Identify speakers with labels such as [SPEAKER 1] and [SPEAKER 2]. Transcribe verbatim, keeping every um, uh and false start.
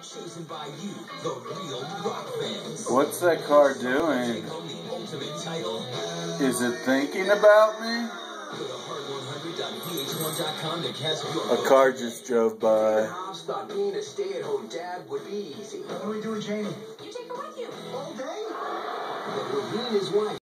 [SPEAKER 1] chosen by you, the real rock fans.
[SPEAKER 2] What's that car doing? Is it thinking about me? A car just drove by.
[SPEAKER 1] Hobbs thought being a stay-at-home dad would be easy.
[SPEAKER 3] What do we do with Janie?
[SPEAKER 1] You take her with you all day. But Ravine, his wife.